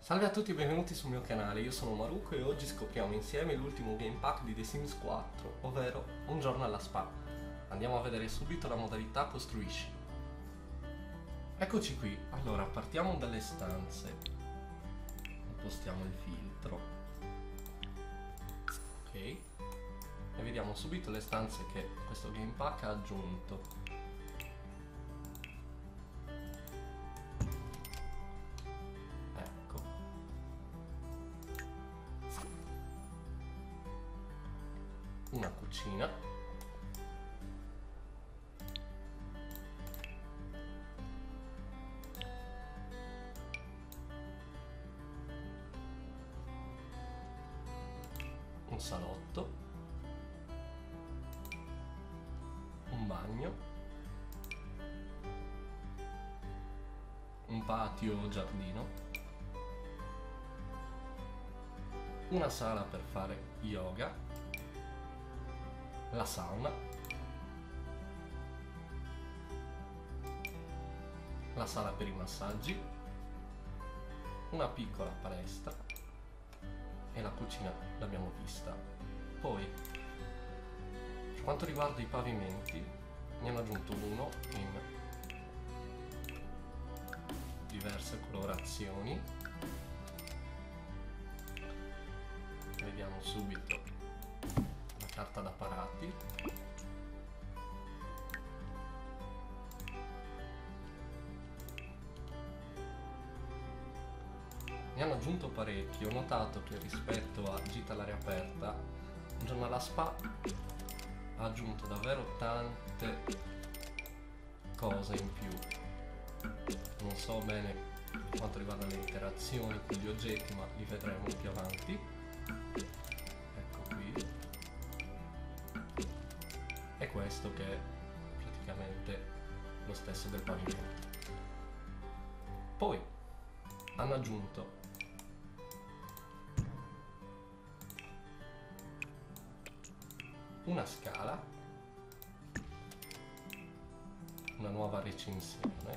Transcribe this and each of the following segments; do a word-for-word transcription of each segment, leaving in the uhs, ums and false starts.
Salve a tutti e benvenuti sul mio canale, io sono Maruko e oggi scopriamo insieme l'ultimo game pack di The Sims quattro, ovvero Un giorno alla spa. Andiamo a vedere subito la modalità costruisci. Eccoci qui, allora partiamo dalle stanze. Impostiamo il filtro. Ok. E vediamo subito le stanze che questo game pack ha aggiunto. Una cucina, un salotto, un bagno, un patio o giardino, una sala per fare yoga, la sauna, la sala per i massaggi, una piccola palestra e la cucina l'abbiamo vista. Poi, per quanto riguarda i pavimenti, ne hanno aggiunto uno in diverse colorazioni. Vediamo subito carta da parati, ne hanno aggiunto parecchi. Ho notato che rispetto a Gita all'aria aperta, Un giorno alla spa ha aggiunto davvero tante cose in più. Non so bene per quanto riguarda le interazioni con gli oggetti, ma li vedremo più avanti. È questo che è praticamente lo stesso del pavimento. Poi hanno aggiunto una scala, una nuova recinzione,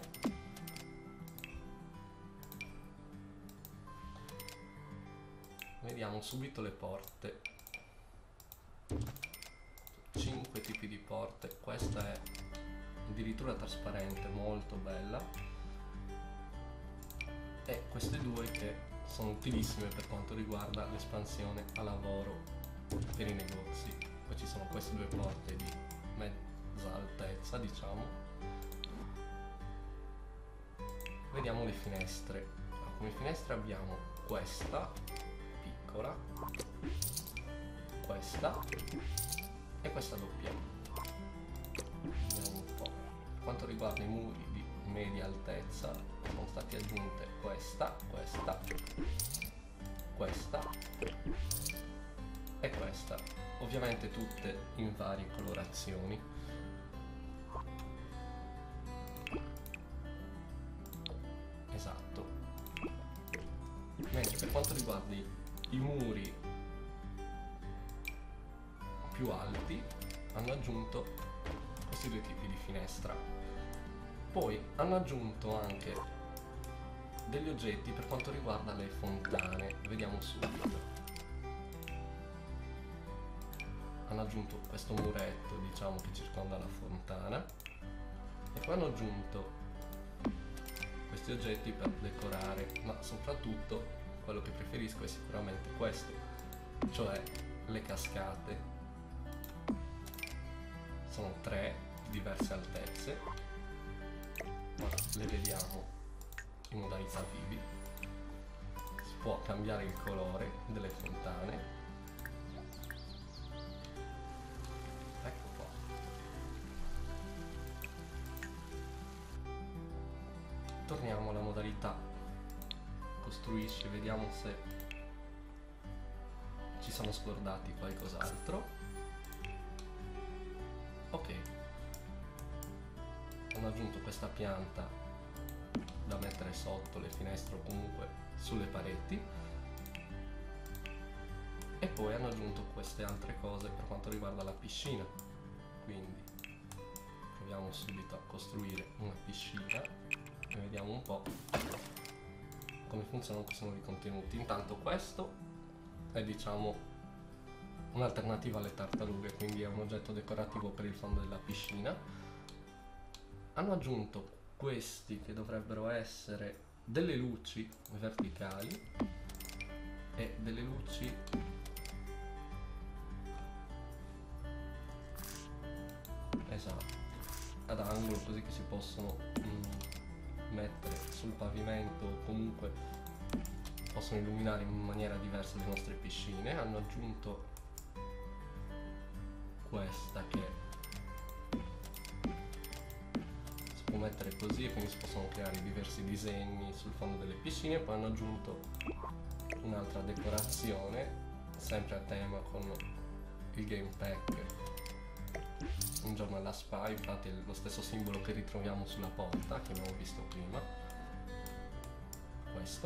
vediamo subito le porte. Cinque tipi di porte, questa è addirittura trasparente, molto bella, e queste due che sono utilissime per quanto riguarda l'espansione a lavoro per i negozi. Poi ci sono queste due porte di mezza altezza, diciamo. Vediamo le finestre. Allora, come finestre abbiamo questa piccola, questa e questa doppia. Vediamo un po'. Per quanto riguarda i muri di media altezza, sono state aggiunte questa, questa, questa e questa, ovviamente tutte in varie colorazioni. Esatto. Mentre per quanto riguarda i, i muri più alti, hanno aggiunto questi due tipi di finestra. Poi hanno aggiunto anche degli oggetti per quanto riguarda le fontane. Vediamo subito. Hanno aggiunto questo muretto, diciamo, che circonda la fontana, e poi hanno aggiunto questi oggetti per decorare, ma soprattutto quello che preferisco è sicuramente questo, cioè le cascate. Sono tre di diverse altezze, ma le vediamo in modalità vivi. Si può cambiare il colore delle fontane. Ecco qua. Torniamo alla modalità costruisci, vediamo se ci siamo scordati qualcos'altro. Ok, hanno aggiunto questa pianta da mettere sotto le finestre o comunque sulle pareti, e poi hanno aggiunto queste altre cose per quanto riguarda la piscina. Quindi proviamo subito a costruire una piscina e vediamo un po' come funzionano questi nuovi contenuti. Intanto questo è, diciamo, un'alternativa alle tartarughe, quindi è un oggetto decorativo per il fondo della piscina. Hanno aggiunto questi che dovrebbero essere delle luci verticali e delle luci esatto ad angolo, così che si possono mm, mettere sul pavimento o comunque possono illuminare in maniera diversa le nostre piscine. Hanno aggiunto questa che si può mettere così e quindi si possono creare diversi disegni sul fondo delle piscine. Poi hanno aggiunto un'altra decorazione sempre a tema con il game pack Un giorno alla spa, infatti è lo stesso simbolo che ritroviamo sulla porta che abbiamo visto prima, questo.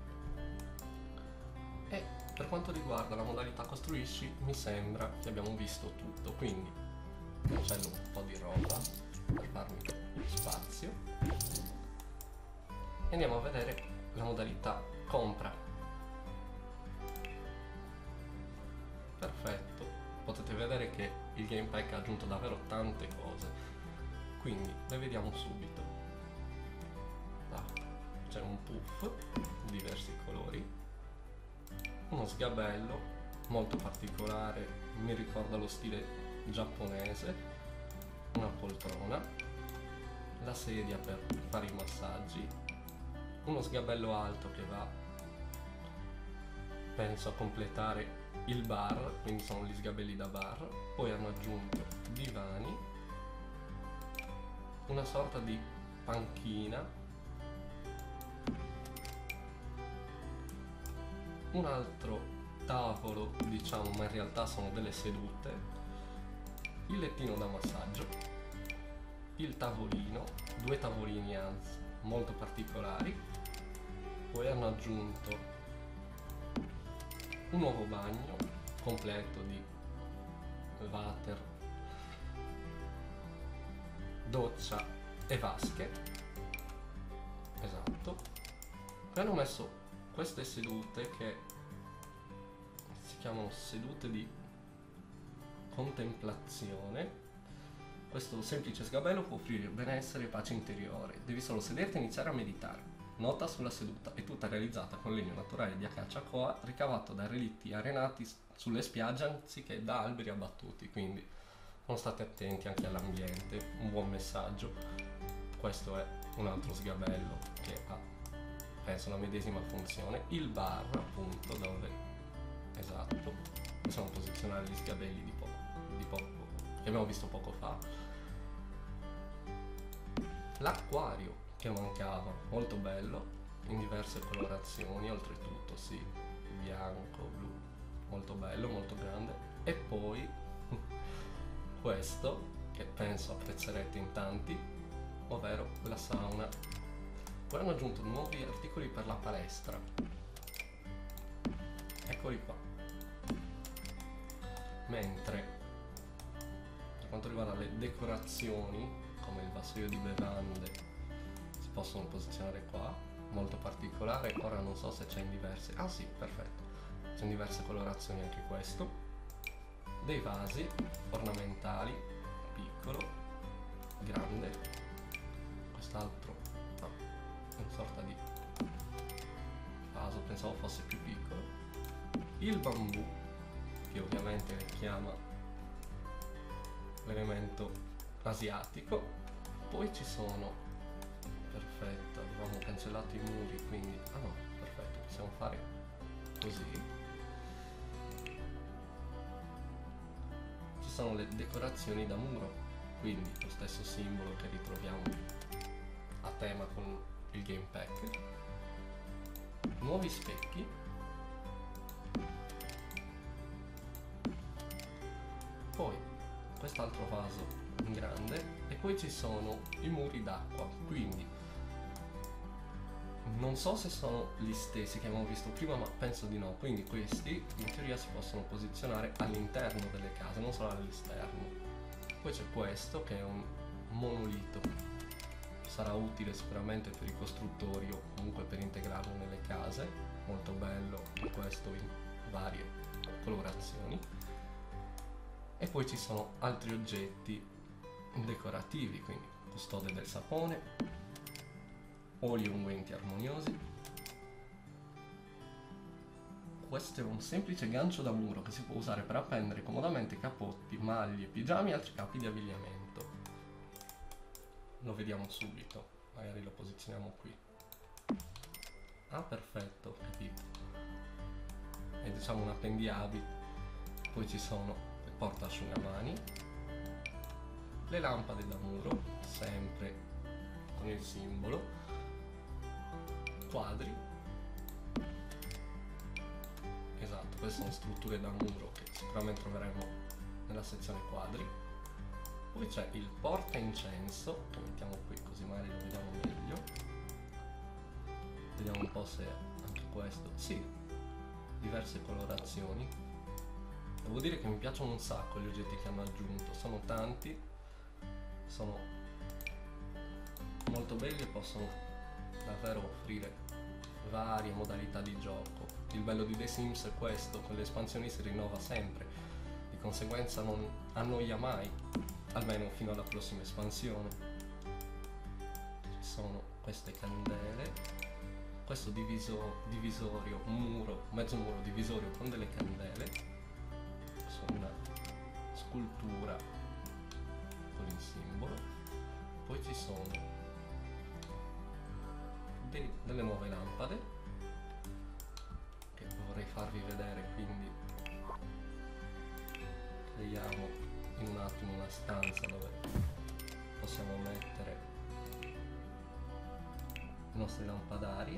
E per quanto riguarda la modalità costruisci mi sembra che abbiamo visto tutto, quindi cancello un po' di roba per farmi spazio e andiamo a vedere la modalità compra. Perfetto, potete vedere che il game pack ha aggiunto davvero tante cose, quindi le vediamo subito. Ah, c'è un puff di diversi colori, uno sgabello molto particolare, mi ricorda lo stile giapponese, una poltrona, la sedia per fare i massaggi, uno sgabello alto che va, penso, a completare il bar, quindi sono gli sgabelli da bar. Poi hanno aggiunto divani, una sorta di panchina, un altro tavolo, diciamo, ma in realtà sono delle sedute, il lettino da massaggio, il tavolino, due tavolini anzi molto particolari. Poi hanno aggiunto un nuovo bagno completo di water, doccia e vasche, esatto. Poi hanno messo queste sedute che si chiamano sedute di contemplazione. Questo semplice sgabello può offrire benessere e pace interiore, devi solo sederti e iniziare a meditare. Nota sulla seduta è tutta realizzata con legno naturale di acacia coa ricavato da relitti arenati sulle spiagge anziché da alberi abbattuti, quindi non state attenti anche all'ambiente, un buon messaggio. Questo è un altro sgabello che ha, penso, la medesima funzione. Il bar, appunto, dove, esatto, possiamo posizionare gli sgabelli di poco, di poco che abbiamo visto poco fa. L'acquario che mancava, molto bello, in diverse colorazioni, oltretutto, sì, bianco, blu, molto bello, molto grande. E poi questo, che penso apprezzerete in tanti, ovvero la sauna. Poi hanno aggiunto nuovi articoli per la palestra, eccoli qua. Mentre per quanto riguarda le decorazioni, come il vassoio di bevande, possono posizionare qua, molto particolare. Ora non so se c'è in diverse, ah sì, perfetto, c'è in diverse colorazioni anche questo. Dei vasi ornamentali, piccolo, grande, quest'altro no, una sorta di vaso, pensavo fosse più piccolo. Il bambù, che ovviamente richiama l'elemento asiatico. Poi ci sono, perfetto, avevamo cancellato i muri, quindi ah no, perfetto, possiamo fare così. Ci sono le decorazioni da muro, quindi lo stesso simbolo che ritroviamo a tema con il game pack. Nuovi specchi, poi quest'altro vaso in grande, e poi ci sono i muri d'acqua, quindi non so se sono gli stessi che abbiamo visto prima, ma penso di no. Quindi questi in teoria si possono posizionare all'interno delle case, non solo all'esterno. Poi c'è questo che è un monolito sarà utile sicuramente per i costruttori o comunque per integrarlo nelle case, molto bello, questo in varie colorazioni. E poi ci sono altri oggetti decorativi, quindi custode del sapone, oli unguenti armoniosi. Questo è un semplice gancio da muro che si può usare per appendere comodamente cappotti, maglie, pigiami e altri capi di abbigliamento. Lo vediamo subito, magari lo posizioniamo qui. Ah, perfetto, capito. È diciamo un appendiabile. Poi ci sono le portaasciugamani, le lampade da muro, sempre con il simbolo, quadri. Esatto, queste sono strutture da muro che sicuramente troveremo nella sezione quadri. Poi c'è il porta incenso, che mettiamo qui così magari lo vediamo meglio. Vediamo un po' se anche questo, sì, diverse colorazioni. Devo dire che mi piacciono un sacco gli oggetti che hanno aggiunto, sono tanti, sono molto belli e possono davvero offrire varie modalità di gioco. Il bello di The Sims è questo, con le espansioni si rinnova sempre, di conseguenza non annoia mai, almeno fino alla prossima espansione. Ci sono queste candele, questo diviso, divisorio, un muro, mezzo muro divisorio con delle candele, su una scultura con il simbolo. Poi ci sono dei, delle nuove lampade che vorrei farvi vedere, quindi creiamo in un attimo una stanza dove possiamo mettere i nostri lampadari.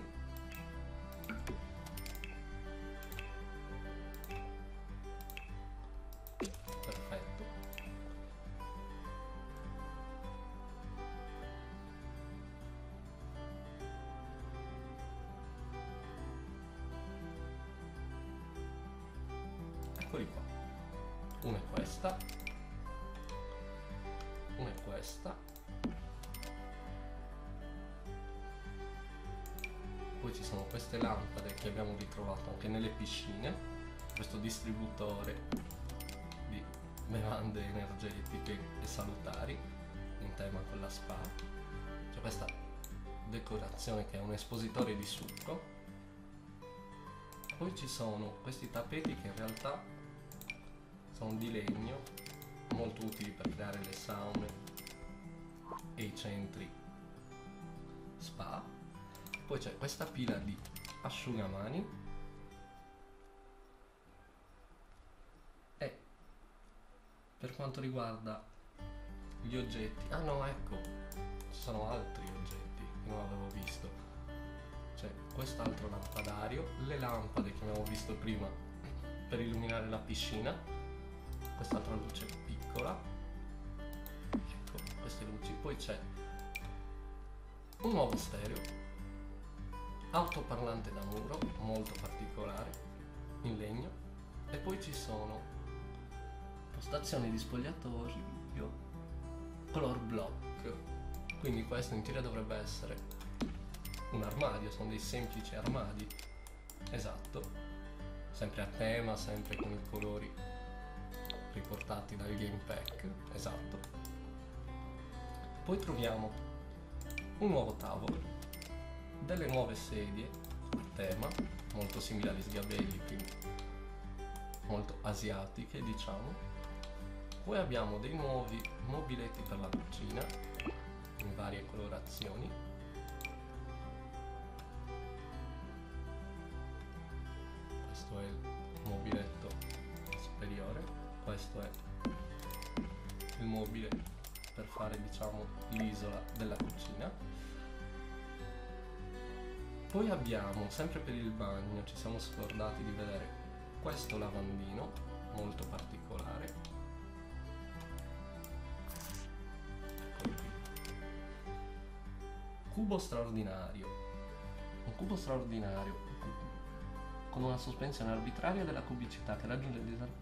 Perfetto. Eccoli qua. Una è questa, una è questa, poi ci sono queste lampade che abbiamo ritrovato anche nelle piscine, questo distributore di bevande energetiche e salutari in tema con la spa. C'è questa decorazione che è un espositore di succo. Poi ci sono questi tappeti che in realtà sono di legno, molto utili per creare le saune e i centri spa. Poi c'è questa pila di asciugamani e per quanto riguarda gli oggetti, ah no, ecco, ci sono altri oggetti che non avevo visto. C'è quest'altro lampadario, le lampade che abbiamo visto prima per illuminare la piscina, quest'altra luce piccola, ecco queste luci. Poi c'è un nuovo stereo, autoparlante da muro molto particolare in legno, e poi ci sono postazioni di spogliatoio color block, quindi questo in teoria dovrebbe essere un armadio, sono dei semplici armadi. Esatto, sempre a tema, sempre con i colori riportati dal game pack. Esatto. Poi troviamo un nuovo tavolo, delle nuove sedie a tema molto simili agli sgabelli, quindi molto asiatiche diciamo. Poi abbiamo dei nuovi mobiletti per la cucina in varie colorazioni. Questo è il mobiletto superiore, questo è il mobile per fare diciamo l'isola della cucina. Poi abbiamo, sempre per il bagno, ci siamo scordati di vedere questo lavandino molto particolare. Eccolo qui. Cubo straordinario. Un cubo straordinario con una sospensione arbitraria della cubicità che raggiunge il disar...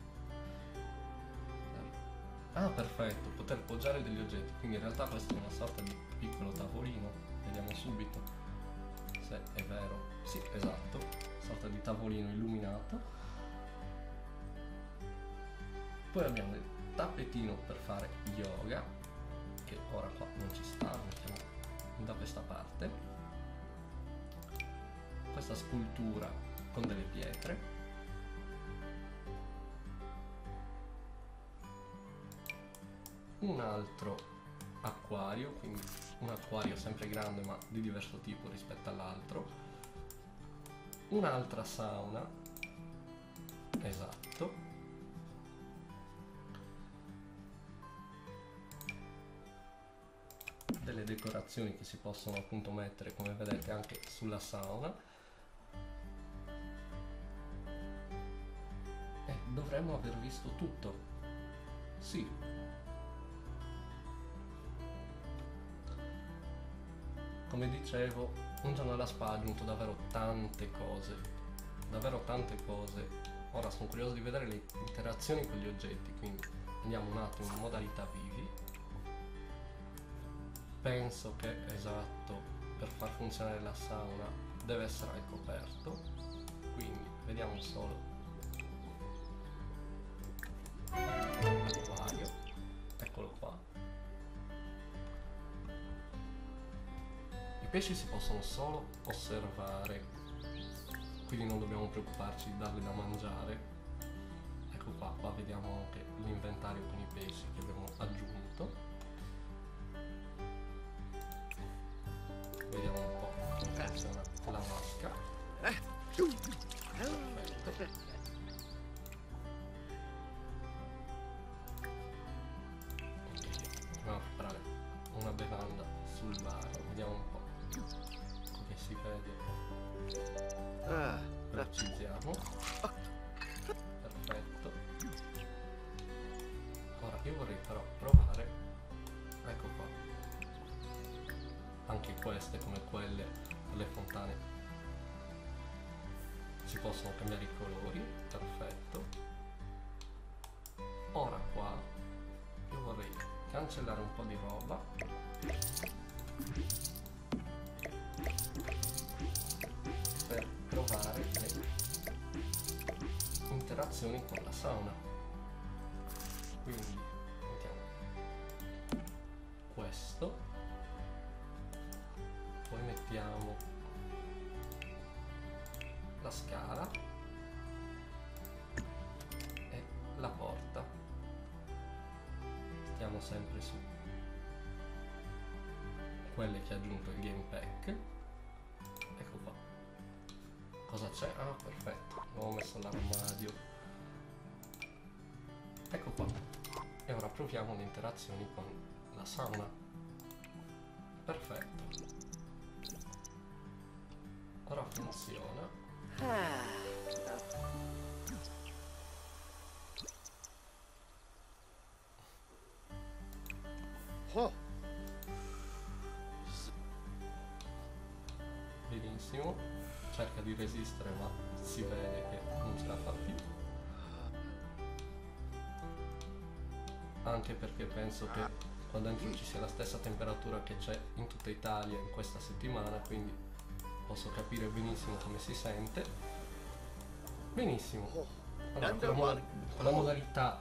Ah, perfetto, poter poggiare degli oggetti, quindi in realtà questo è una sorta di piccolo tavolino. tavolino, vediamo subito se è vero. Sì, esatto, sorta di tavolino illuminato. Poi abbiamo il tappetino per fare yoga, che ora qua non ci sta, mettiamo da questa parte. Questa scultura con delle pietre. Un altro acquario, quindi un acquario sempre grande ma di diverso tipo rispetto all'altro. Un'altra sauna, esatto. Delle decorazioni che si possono appunto mettere, come vedete, anche sulla sauna. E dovremmo aver visto tutto. Sì. Come dicevo, un giorno alla spa ha aggiunto davvero tante cose. Davvero tante cose. Ora sono curioso di vedere le interazioni con gli oggetti, quindi andiamo un attimo in modalità vivi. Penso che, esatto, per far funzionare la sauna deve essere al coperto, quindi vediamo solo l'acquario, eccolo qua. I pesci si possono solo osservare, quindi non dobbiamo preoccuparci di darli da mangiare. Ecco qua, qua vediamo anche l'inventario con i pesci che abbiamo aggiunto. Vediamo un po' come funziona la vasca. Perfetto. Andiamo a preparare una bevanda sul bar. Vediamo un po' come si vede. Velocizziamo. Perfetto. Ora io vorrei però provare. Ecco qua. Anche queste, come quelle per le fontane, si possono cambiare i colori. Perfetto. Ora qua io vorrei cancellare un po' di roba per provare le interazioni con la sauna. Quindi mettiamo questo, poi mettiamo la scala e la porta. Stiamo sempre su quelle che ha aggiunto il game pack. Ecco qua. Cosa c'è? Ah, perfetto, avevo messo l'armadio. Ecco qua. E ora proviamo le interazioni con la sauna. Perfetto. Ora funziona. Oh. Benissimo. Cerca di resistere, ma si vede che non ce la fa più. Anche perché penso che qua dentro ci sia la stessa temperatura che c'è in tutta Italia in questa settimana, quindi posso capire benissimo come si sente. Benissimo. Allora, con la, moda con la modalità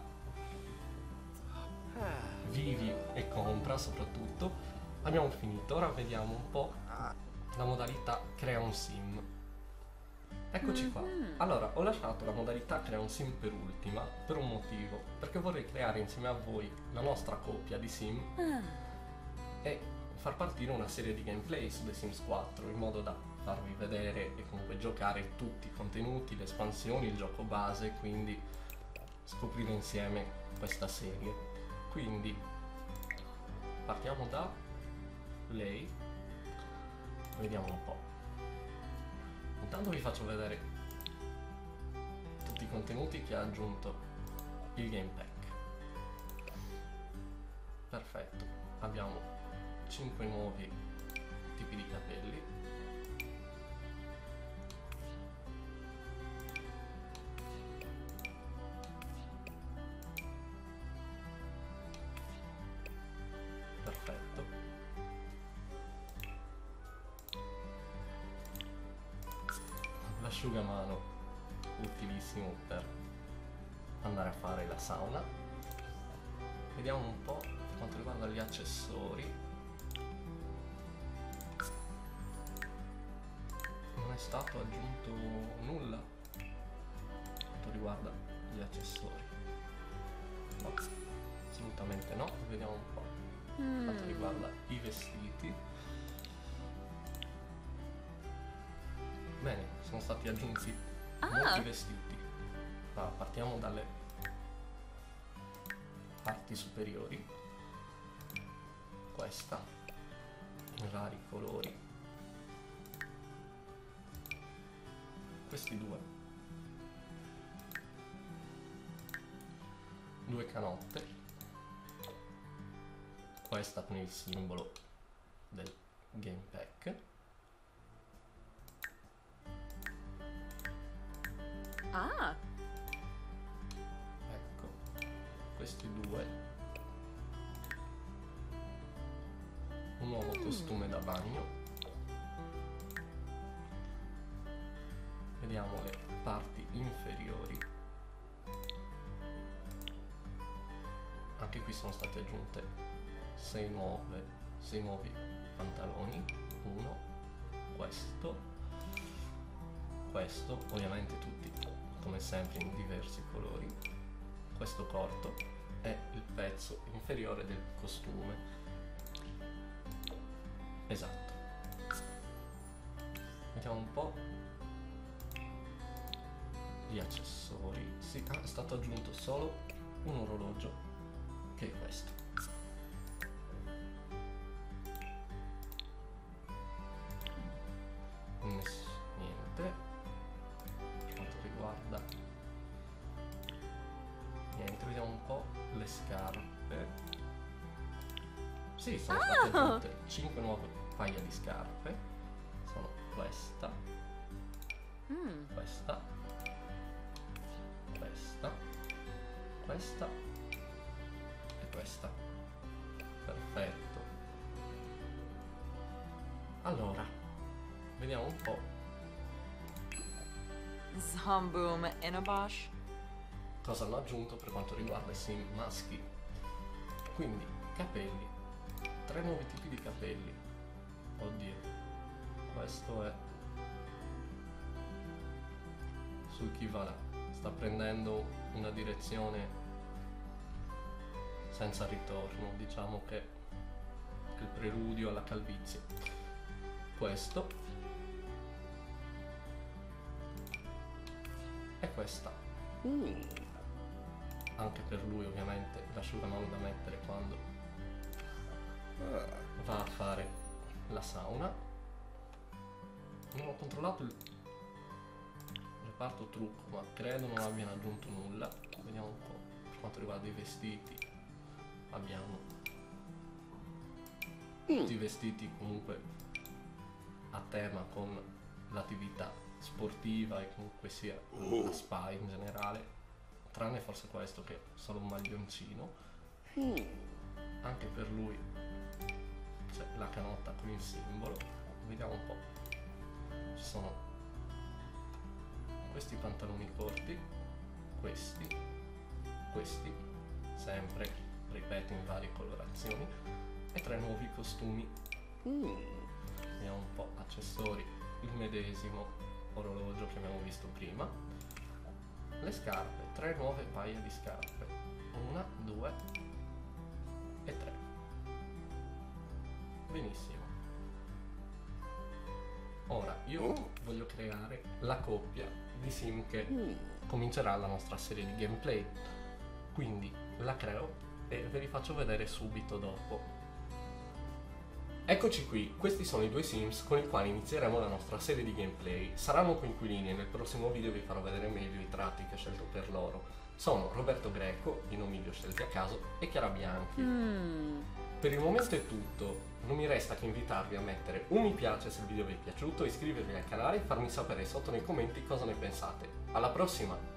vivi e compra soprattutto abbiamo finito. Ora vediamo un po' la modalità crea un sim. Eccoci qua. Allora, ho lasciato la modalità crea un sim per ultima per un motivo, perché vorrei creare insieme a voi la nostra coppia di sim e far partire una serie di gameplay su The Sims quattro, in modo da farvi vedere e comunque giocare tutti i contenuti, le espansioni, il gioco base, quindi scoprire insieme questa serie. Quindi partiamo da lei, vediamo un po'. Intanto vi faccio vedere tutti i contenuti che ha aggiunto il game pack. Perfetto, abbiamo cinque nuovi tipi di capelli. Perfetto. asciugamano utilissimo per andare a fare la sauna. Vediamo un po' per quanto riguarda gli accessori. Non è stato aggiunto nulla per quanto riguarda gli accessori. No, assolutamente no. Vediamo un po' per quanto riguarda i vestiti. Bene, sono stati aggiunti Ah. molti vestiti. Ma partiamo dalle parti superiori. Questa in vari colori. Questi due. Due canotte. Questa con il simbolo del game pack. Ah, Ecco, questi due. Un nuovo costume da bagno. Vediamo le parti inferiori. Anche qui sono state aggiunte sei nuove, sei nuovi pantaloni. Uno, questo, questo, ovviamente tutti come sempre in diversi colori. Questo corto è il pezzo inferiore del costume. Esatto. Vediamo un po' gli accessori. Sì, ah, è stato aggiunto solo un orologio, che è questo. Ness- Niente. Per quanto riguarda niente, vediamo un po' le scarpe. Sì, sono state aggiunte cinque nuove paia di scarpe. Sono questa, mm. questa, questa, questa e questa. Perfetto. Allora, vediamo un po' Zamboom Inabosh. cosa hanno aggiunto per quanto riguarda i sim maschi. Quindi, capelli. Tre nuovi tipi di capelli. Oddio. Questo è sul chi va là. Sta prendendo una direzione senza ritorno. Diciamo che è il preludio alla calvizie. Questo. E questa. Anche per lui ovviamente l'asciugamano da mettere quando va a fare la sauna. Non ho controllato il reparto trucco, ma credo non abbiano aggiunto nulla. Vediamo un po' per quanto riguarda i vestiti. Abbiamo tutti i vestiti comunque a tema con l'attività sportiva e comunque sia la spa in generale, tranne forse questo che è solo un maglioncino. Anche per lui c'è la canotta con il simbolo. Vediamo un po'. Ci sono questi pantaloni corti, questi, questi, sempre, ripeto, in varie colorazioni, e tre nuovi costumi. Vediamo un po' accessori, il medesimo orologio che abbiamo visto prima. Le scarpe, tre nuove paia di scarpe, una, due e tre. Benissimo. Ora io voglio creare la coppia di sim che comincerà la nostra serie di gameplay, quindi la creo e ve li faccio vedere subito dopo. Eccoci qui, questi sono i due sims con i quali inizieremo la nostra serie di gameplay. Saranno coinquilini e nel prossimo video vi farò vedere meglio i tratti che ho scelto per loro. Sono Roberto Greco, i nomi li ho scelti a caso, e Chiara Bianchi. Mm. Per il momento è tutto, non mi resta che invitarvi a mettere un mi piace se il video vi è piaciuto, iscrivervi al canale e farmi sapere sotto nei commenti cosa ne pensate. Alla prossima!